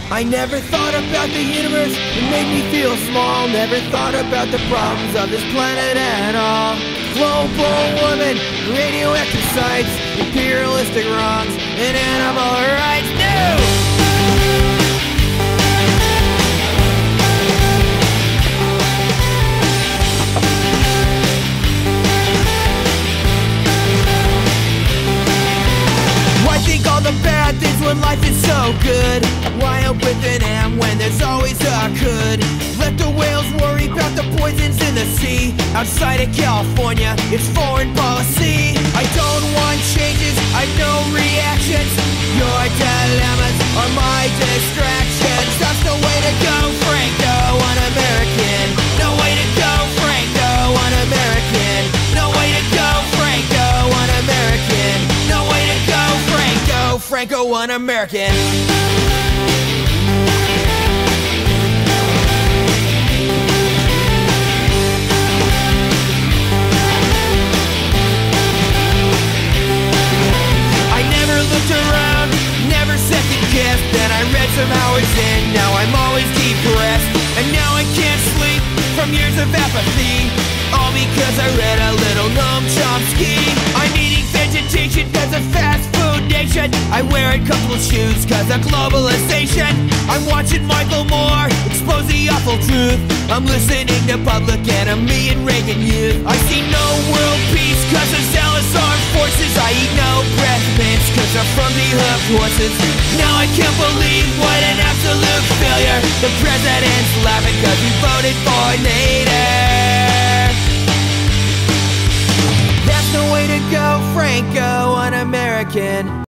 I never thought about the universe, it made me feel small. Never thought about the problems of this planet at all. Global warming, radioactive sites, imperialistic wrongs, and animal rights. No! The bad things when life is so good. Why up with an M when there's always a could? Let the whales worry about the poisons in the sea. Outside of California, it's foreign policy. I don't want changes, I've no reactions. Your dilemmas are my distractions. That's the way to go, Franco, un-American. No way to go, Franco, un-American. No way to go, Franco, un-American. No way to go, Franco, un-American. I never looked around, never second-guessed. Then I read some hours in, now I'm always depressed. And now I can't sleep from years of apathy, all because I read a little Noam Chomsky. I'm eating vegetation cause of fast food nation. I wear uncomfortable shoes cause of globalization. I'm watching Michael Moore expose the awful truth. I'm listening to Public Enemy and Reagan Youth. I see no world peace cause of zealous armed forces. I eat no breath mints cause I'm from the hoofed horses. Now I can't believe what an absolute failure. The president's laughing cause he voted for Nader. That's the way to go, Franco, un-American.